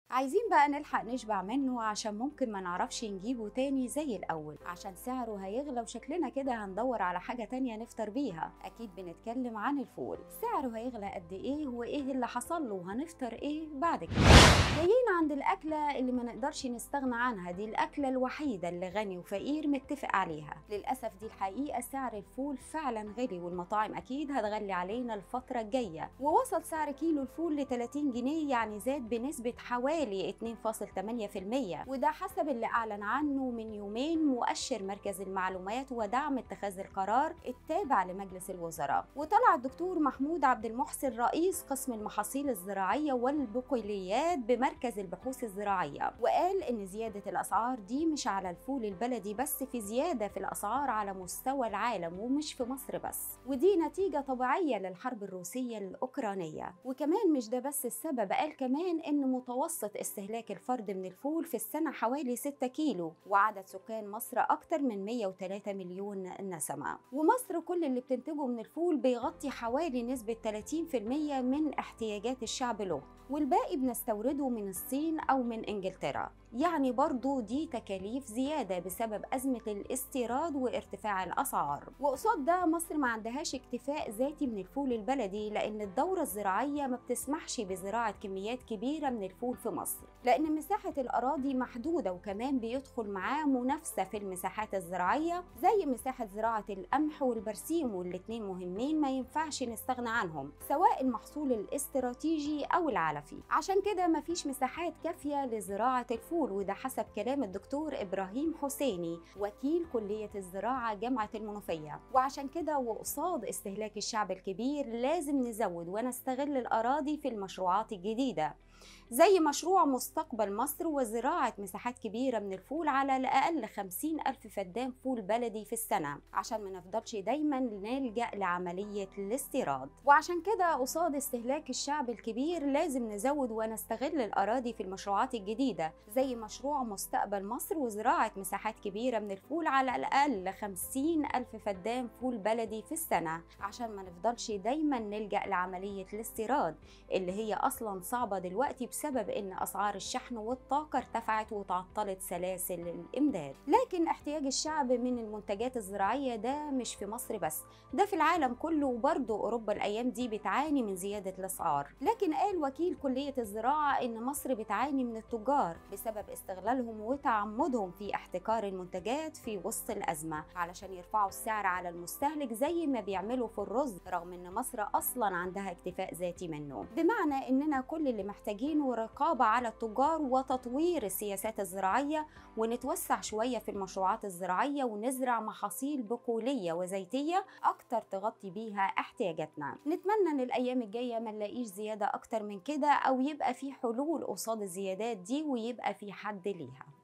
عايزين بقى نلحق نشبع منه عشان ممكن ما نعرفش نجيبه تاني زي الأول، عشان سعره هيغلى وشكلنا كده هندور على حاجة تانية نفطر بيها. أكيد بنتكلم عن الفول. سعره هيغلى قد إيه وإيه اللي حصل له وهنفطر إيه بعد كده. جايين عند الأكلة اللي ما نقدرش نستغنى عنها، دي الأكلة الوحيدة اللي غني وفقير متفق عليها. للأسف دي الحقيقة، سعر الفول فعلا غلي، والمطاعم أكيد هتغلي علينا الفترة الجاية. ووصل سعر كيلو الفول ل 30 جنيه، يعني زاد بنسبة حوالي 2.8%، وده حسب اللي أعلن عنه من يومين مؤشر مركز المعلومات ودعم اتخاذ القرار التابع لمجلس الوزراء. وطلع الدكتور محمود عبد المحسن رئيس قسم المحاصيل الزراعية والبقوليات بمركز البحوث الزراعية، وقال إن زيادة الأسعار دي مش على الفول البلدي بس، في زيادة في الأسعار على مستوى العالم ومش في مصر بس، ودي نتيجة طبيعية للحرب الروسية الأوكرانية. وكمان مش ده بس السبب، قال كمان إن متوسط استهلاك الفرد من الفول في السنة حوالي 6 كيلو، وعدد سكان مصر أكتر من 103 مليون نسمة، ومصر كل اللي بتنتجه من الفول بيغطي حوالي نسبة 30% من احتياجات الشعب له، والباقي بنستورده من الصين أو من إنجلترا. يعني برضو دي تكاليف زيادة بسبب أزمة الاستيراد وارتفاع الأسعار. وقصاد ده مصر ما عندهاش اكتفاء ذاتي من الفول البلدي، لأن الدورة الزراعية ما بتسمحش بزراعة كميات كبيرة من الفول في مصر، لأن مساحة الأراضي محدودة، وكمان بيدخل معاه منافسة في المساحات الزراعية زي مساحة زراعة القمح والبرسيم، والاتنين مهمين ما ينفعش نستغنى عنهم، سواء المحصول الاستراتيجي أو العلفي. عشان كده مفيش مساحات كافية لزراعة الفول، وده حسب كلام الدكتور إبراهيم حسيني وكيل كلية الزراعة جامعة المنوفية. وعشان كده وقصاد استهلاك الشعب الكبير لازم نزود ونستغل الأراضي في المشروعات الجديدة، زي مشروع مستقبل مصر وزراعة مساحات كبيرة من الفول، على الأقل 50,000 فدان فول بلدي في السنة، عشان ما نفضلش دايما نلجأ لعملية الاستيراد. وعشان كده قصاد استهلاك الشعب الكبير لازم نزود ونستغل الأراضي في المشروعات الجديدة، زي مشروع مستقبل مصر وزراعة مساحات كبيرة من الفول، على الأقل 50,000 فدان فول بلدي في السنة، عشان ما نفضلش دايما نلجأ لعملية الاستيراد اللي هي أصلا صعبة دلوقتي بسبب ان اسعار الشحن والطاقه ارتفعت وتعطلت سلاسل الامداد. لكن احتياج الشعب من المنتجات الزراعيه ده مش في مصر بس، ده في العالم كله، وبرضه اوروبا الايام دي بتعاني من زياده الاسعار. لكن قال وكيل كليه الزراعه ان مصر بتعاني من التجار بسبب استغلالهم وتعمدهم في احتكار المنتجات في وسط الازمه، علشان يرفعوا السعر على المستهلك زي ما بيعملوا في الرز، رغم ان مصر اصلا عندها اكتفاء ذاتي منه. بمعنى اننا كل اللي محتاجين ورقابة على التجار وتطوير السياسات الزراعية، ونتوسع شوية في المشروعات الزراعية ونزرع محاصيل بقولية وزيتية أكتر تغطي بيها احتياجاتنا. نتمنى إن الأيام الجاية ما نلاقيش زيادة أكتر من كده، أو يبقى في حلول قصاد الزيادات دي ويبقى في حد ليها.